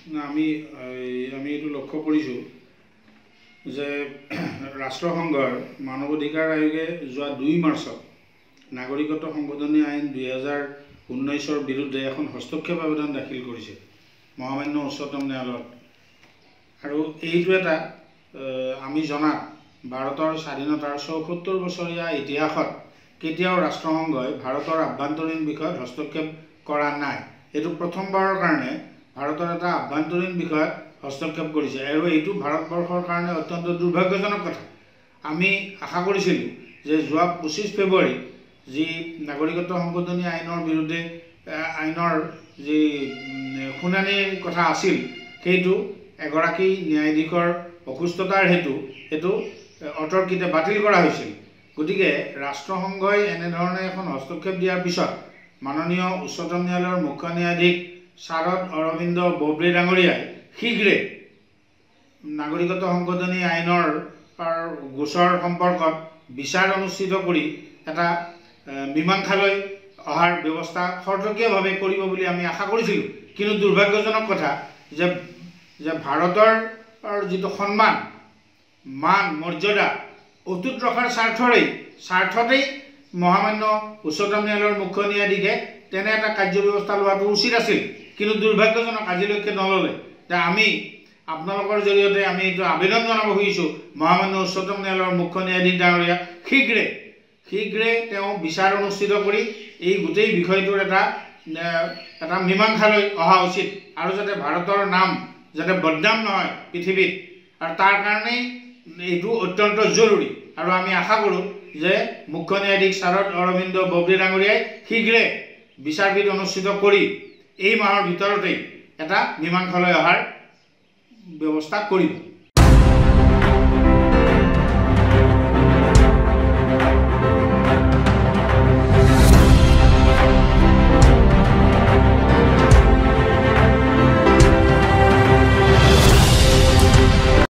না আমি আমি এইটো লক্ষ্য কৰিছোঁ যে ৰাষ্ট্ৰসংঘৰ মানৱ অধিকাৰ আয়োগে যোৱা 2 মাৰ্চত নাগৰিকত্ব সংশোধনী আইন 2019-ৰ বিৰুদ্ধে এখন হস্তক্ষেপ আবেদন দাখিল কৰিছে মহামান্য উচ্চতম ন্যায়ালয়ত। আৰু এইটো এটা আমি জনাত ভাৰতৰ স্বাধীনতাৰ ৭৪ বছৰীয়া ইতিহাসত কেতিয়াও ৰাষ্ট্ৰসংঘই ভাৰতৰ আভ্যন্তৰীণ বিষয়ত হস্তক্ষেপ কৰা নাই। এইটো প্ৰথমবাৰৰ কাৰণে ভাৰতৰ এটা আভ্যন্তৰীণ বিষয়ত হস্তক্ষেপ কৰিছে আৰু এইটো ভাৰতবৰ্ষৰ কাৰণে অত্যন্ত দুৰ্ভাগ্যজনক কথা। আমি আশা কৰিছিলোঁ যে যোৱা 25 ফেব্ৰুৱাৰী যি নাগৰিকত্ব সংশোধনী আইনৰ বিৰুদ্ধে আইনৰ যি শুনানিৰ কথা আছিল সেইটো এগৰাকী ন্যায়াধীশৰ অসুস্থতাৰ হেতু এইটো অতৰ্কিতে বাতিল কৰা হৈছিল। গতিকে ৰাষ্ট্ৰসংঘই এনেধৰণে এখন হস্তক্ষেপ দিয়াৰ পিছত মাননীয় উচ্চতম ন্যায়ালয়ৰ মুখ্য ন্যায়াধীশ শাৰদ অৰবিন্দ ববড়ে ডাঙৰীয়াই শীঘ্ৰে নাগৰিকত্ব সংশোধনী আইনৰ গোচৰ সম্পৰ্কত বিচাৰ অনুষ্ঠিত কৰি এটা মীমাংসালৈ অহাৰ ব্যৱস্থা খৰতকীয়াভাৱে কৰিব বুলি আমি আশা কৰিছিলোঁ। কিন্তু দুৰ্ভাগ্যজনক কথা যে ভাৰতৰ যিটো সন্মান মান মৰ্যাদা অটুট ৰখাৰ স্বাৰ্থতেই মহামান্য উচ্চতম ন্যায়ালয়ৰ মুখ্য ন্যায়াধীশে তেনে এটা কাৰ্যব্যৱস্থা লোৱাটো উচিত আছিল। কিন্তু দুৰ্ভাগ্যজনক আজিলৈকে নল'লে। আমি আপোনালোকৰ জৰিয়তে আমি এইটো আবেদন জনাব খুজিছোঁ মহামান্য উচ্চতম ন্যায়ালয়ৰ মুখ্য ন্যায়াধীশ ডাঙৰীয়া শীঘ্ৰে তেওঁ বিচাৰ অনুষ্ঠিত কৰি এই গোটেই বিষয়টোৰ এটা মীমাংসালৈ অহা উচিত আৰু যাতে ভাৰতৰ নাম যাতে বদনাম নহয় পৃথিৱীত। আৰু তাৰ কাৰণেই এইটো অত্যন্ত জৰুৰী। আৰু আমি আশা কৰোঁ যে মুখ্য ন্যায়াধীশ শাৰদ অৰবিন্দ ববড়ে ডাঙৰীয়াই শীঘ্ৰে বিচাৰবিধ অনুষ্ঠিত কৰি এই মাহৰ ভিতৰতেই এটা মীমাংসালৈ অহাৰ ব্যৱস্থা কৰিব।